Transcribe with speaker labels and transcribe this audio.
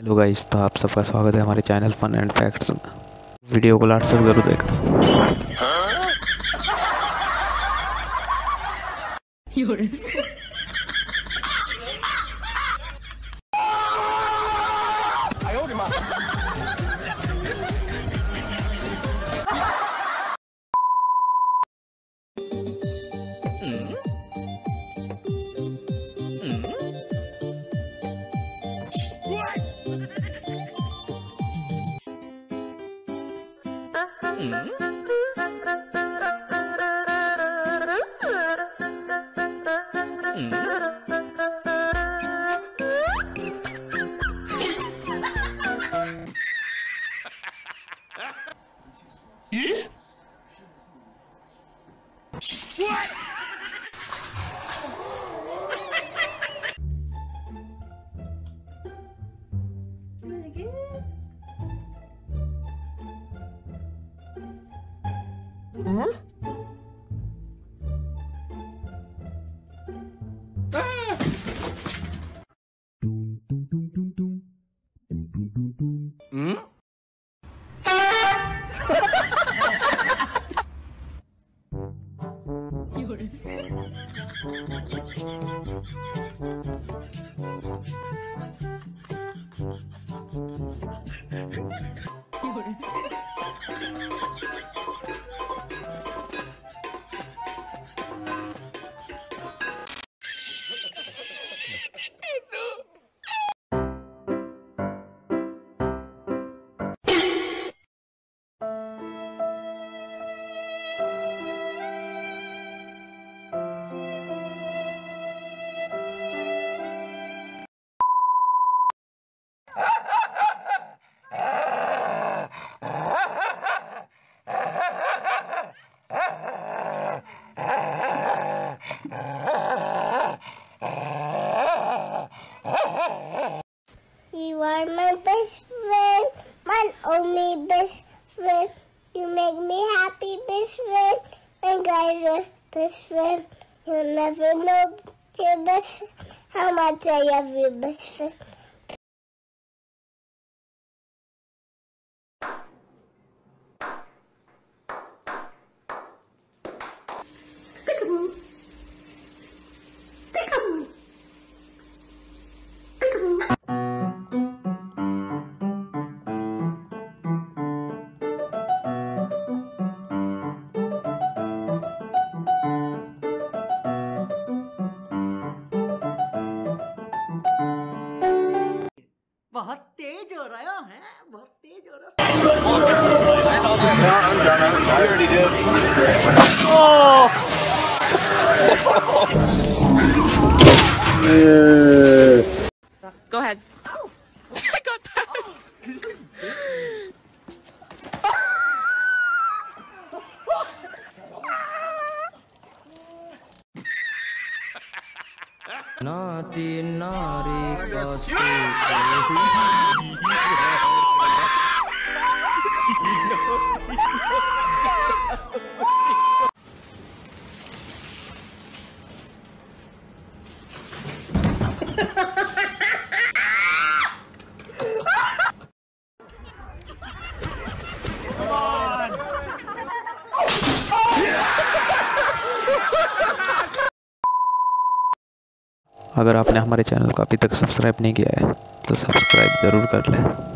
Speaker 1: Hello guys, तो आप सबका स्वागत है हमारे चैनल फन एंड फैक्ट्स में। वीडियो को लास्ट तक जरूर देखना।
Speaker 2: You are my best friend, my only best friend. You make me happy, best friend. And guys are best friend. You'll never know your best friend, how much I love your best friend. Peekaboo. Peekaboo. Peekaboo.
Speaker 3: बहुत तेज हो रहा है, बहुत तेज हो रहा
Speaker 4: है।
Speaker 5: Go ahead. I got that.
Speaker 1: नारी नारी का अगर आपने हमारे चैनल को अभी तक सब्सक्राइब नहीं किया है तो सब्सक्राइब ज़रूर कर लें।